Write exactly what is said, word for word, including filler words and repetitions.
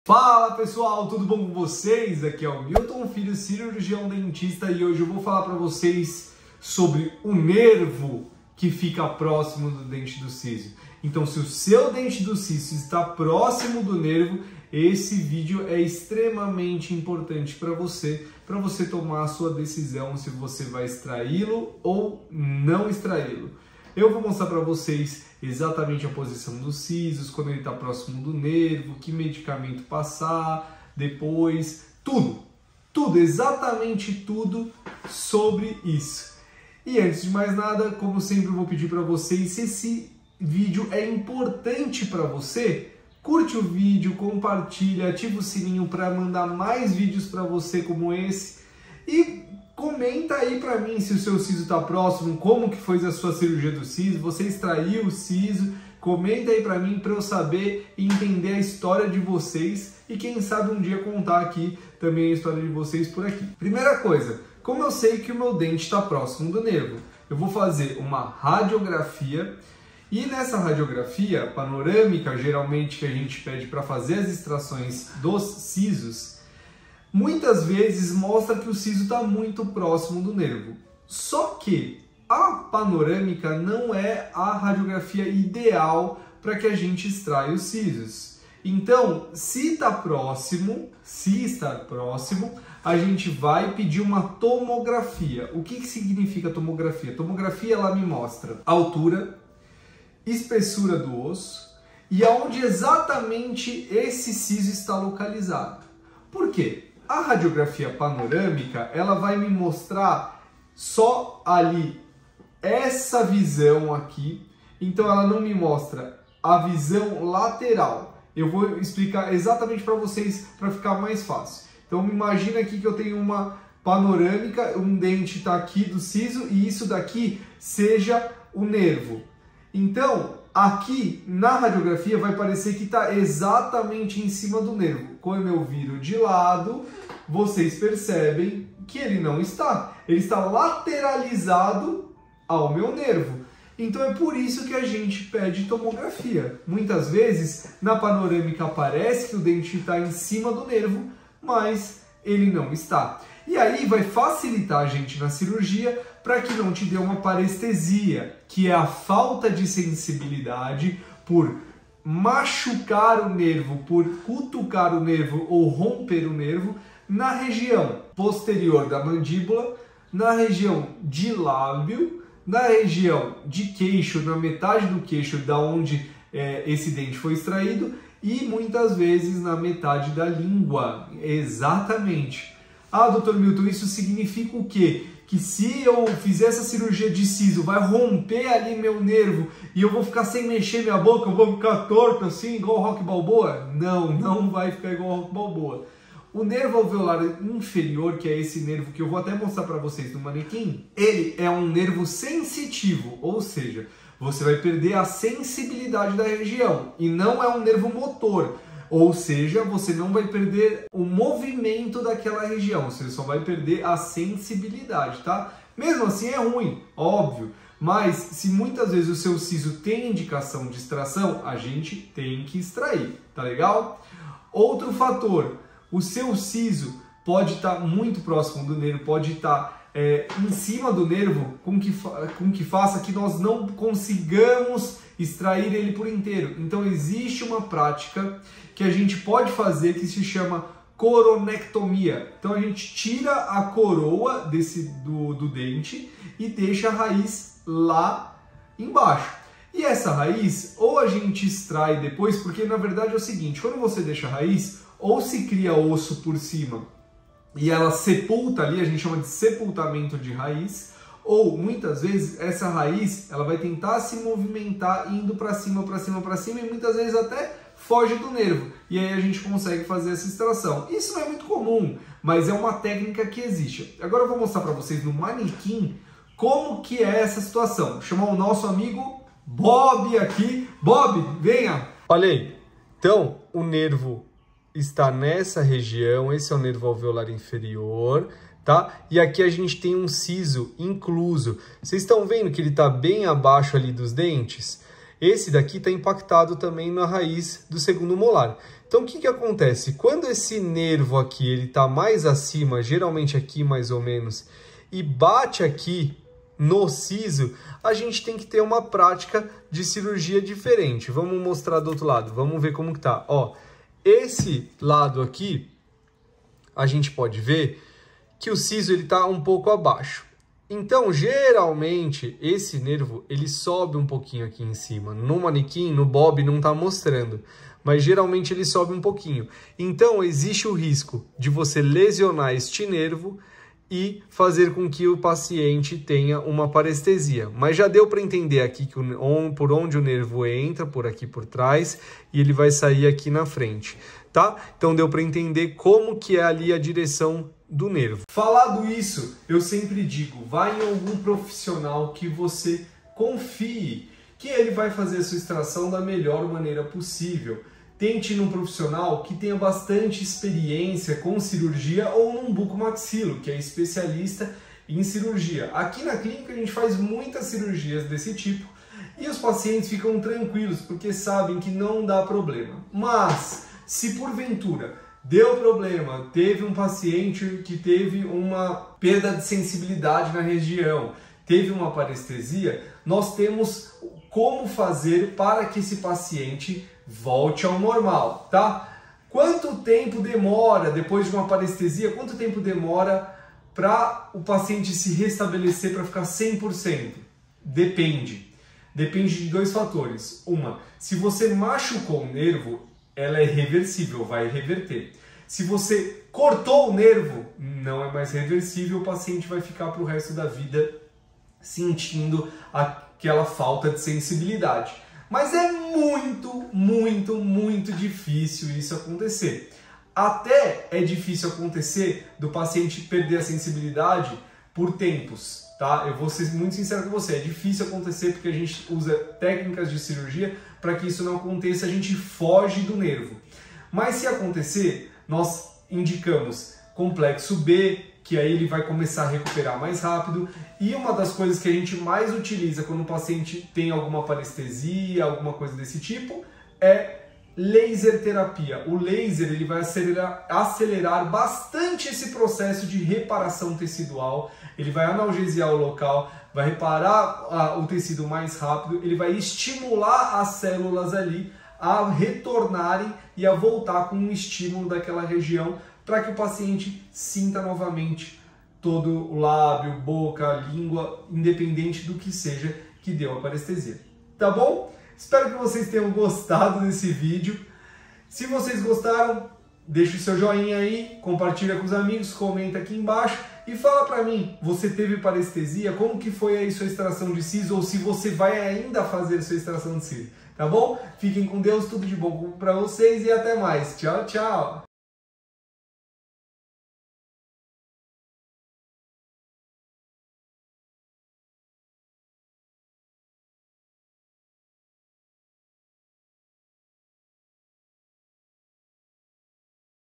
Fala pessoal, tudo bom com vocês? Aqui é o Milton Filho, cirurgião dentista, e hoje eu vou falar para vocês sobre o nervo que fica próximo do dente do siso. Então, se o seu dente do siso está próximo do nervo, esse vídeo é extremamente importante para você, para você tomar a sua decisão se você vai extraí-lo ou não extraí-lo. Eu vou mostrar para vocês exatamente a posição dos sisos, quando ele está próximo do nervo, que medicamento passar, depois, tudo, tudo, exatamente tudo sobre isso. E antes de mais nada, como sempre, eu vou pedir para vocês, se esse vídeo é importante para você, curte o vídeo, compartilha, ativa o sininho para mandar mais vídeos para você como esse e comenta aí para mim se o seu siso está próximo, como que foi a sua cirurgia do siso, você extraiu o siso, comenta aí para mim para eu saber e entender a história de vocês e quem sabe um dia contar aqui também a história de vocês por aqui. Primeira coisa, como eu sei que o meu dente está próximo do nervo? Eu vou fazer uma radiografia e nessa radiografia panorâmica, geralmente que a gente pede para fazer as extrações dos sisos, muitas vezes mostra que o siso está muito próximo do nervo. Só que a panorâmica não é a radiografia ideal para que a gente extraia os sisos. Então, se está próximo, se está próximo, a gente vai pedir uma tomografia. O que, que significa tomografia? Tomografia ela me mostra a altura, espessura do osso e aonde exatamente esse siso está localizado. Por quê? A radiografia panorâmica, ela vai me mostrar só ali essa visão aqui, então ela não me mostra a visão lateral. Eu vou explicar exatamente para vocês para ficar mais fácil. Então imagina aqui que eu tenho uma panorâmica, um dente está aqui do siso e isso daqui seja o nervo. Então, aqui na radiografia vai parecer que está exatamente em cima do nervo. Quando eu viro de lado, vocês percebem que ele não está. Ele está lateralizado ao meu nervo. Então é por isso que a gente pede tomografia. Muitas vezes na panorâmica parece que o dente está em cima do nervo, mas ele não está. E aí vai facilitar a gente na cirurgia para que não te dê uma parestesia, que é a falta de sensibilidade por machucar o nervo, por cutucar o nervo ou romper o nervo na região posterior da mandíbula, na região de lábio, na região de queixo, na metade do queixo da onde é, esse dente foi extraído e muitas vezes na metade da língua. Exatamente. Ah, doutor Milton, isso significa o quê? Que se eu fizer essa cirurgia de siso, vai romper ali meu nervo e eu vou ficar sem mexer minha boca, eu vou ficar torto assim, igual o Rocky Balboa? Não, não vai ficar igual o Rocky Balboa. O nervo alveolar inferior, que é esse nervo que eu vou até mostrar para vocês no manequim, ele é um nervo sensitivo, ou seja, você vai perder a sensibilidade da região e não é um nervo motor. Ou seja, você não vai perder o movimento daquela região, você só vai perder a sensibilidade, tá? Mesmo assim é ruim, óbvio, mas se muitas vezes o seu siso tem indicação de extração, a gente tem que extrair, tá legal? Outro fator, o seu siso pode estar muito próximo do nervo, pode estar é, em cima do nervo, com que, com que faça que nós não consigamos extrair ele por inteiro. Então existe uma prática que a gente pode fazer que se chama coronectomia. Então a gente tira a coroa desse, do, do dente e deixa a raiz lá embaixo. E essa raiz, ou a gente extrai depois, porque na verdade é o seguinte, quando você deixa a raiz, ou se cria osso por cima e ela sepulta ali, a gente chama de sepultamento de raiz, ou muitas vezes essa raiz ela vai tentar se movimentar indo para cima, para cima, para cima e muitas vezes até foge do nervo. E aí a gente consegue fazer essa extração. Isso não é muito comum, mas é uma técnica que existe. Agora eu vou mostrar para vocês no manequim como que é essa situação. Vou chamar o nosso amigo Bob aqui. Bob, venha! Olha aí. Então, o nervo está nessa região, esse é o nervo alveolar inferior, tá? E aqui a gente tem um siso incluso. Vocês estão vendo que ele está bem abaixo ali dos dentes? Esse daqui está impactado também na raiz do segundo molar. Então, o que que acontece? Quando esse nervo aqui, ele tá mais acima, geralmente aqui mais ou menos, e bate aqui no siso, a gente tem que ter uma prática de cirurgia diferente. Vamos mostrar do outro lado, vamos ver como que tá. Ó, esse lado aqui, a gente pode ver que o siso ele tá um pouco abaixo. Então, geralmente, esse nervo, ele sobe um pouquinho aqui em cima. No manequim, no bob, não tá mostrando, mas geralmente ele sobe um pouquinho. Então, existe o risco de você lesionar este nervo e fazer com que o paciente tenha uma parestesia. Mas já deu para entender aqui que o, por onde o nervo entra, por aqui por trás, e ele vai sair aqui na frente, tá? Então deu para entender como que é ali a direção do nervo. Falado isso, eu sempre digo, vai em algum profissional que você confie, que ele vai fazer a sua extração da melhor maneira possível. Tente ir num profissional que tenha bastante experiência com cirurgia ou num bucomaxilo, que é especialista em cirurgia. Aqui na clínica a gente faz muitas cirurgias desse tipo e os pacientes ficam tranquilos porque sabem que não dá problema. Mas, se porventura deu problema, teve um paciente que teve uma perda de sensibilidade na região, teve uma parestesia, nós temos como fazer para que esse paciente volte ao normal, tá? Quanto tempo demora depois de uma parestesia? Quanto tempo demora para o paciente se restabelecer para ficar cem por cento? Depende. Depende de dois fatores. Uma, se você machucou o nervo, ela é reversível, vai reverter. Se você cortou o nervo, não é mais reversível, o paciente vai ficar para o resto da vida sentindo aquela falta de sensibilidade. Mas é muito, muito, muito difícil isso acontecer. Até é difícil acontecer do paciente perder a sensibilidade por tempos, tá? Eu vou ser muito sincero com você, é difícil acontecer porque a gente usa técnicas de cirurgia para que isso não aconteça, a gente foge do nervo. Mas se acontecer, nós indicamos complexo B, que aí ele vai começar a recuperar mais rápido. E uma das coisas que a gente mais utiliza quando o paciente tem alguma parestesia, alguma coisa desse tipo, é laser terapia. O laser ele vai acelerar, acelerar bastante esse processo de reparação tecidual, ele vai analgesiar o local, vai reparar ah, o tecido mais rápido, ele vai estimular as células ali a retornarem e a voltar com um estímulo daquela região, para que o paciente sinta novamente todo o lábio, boca, língua, independente do que seja que deu a parestesia. Tá bom? Espero que vocês tenham gostado desse vídeo. Se vocês gostaram, deixa o seu joinha aí, compartilha com os amigos, comenta aqui embaixo e fala pra mim, você teve parestesia? Como que foi aí sua extração de siso? Ou se você vai ainda fazer sua extração de siso? Tá bom? Fiquem com Deus, tudo de bom pra vocês e até mais. Tchau, tchau!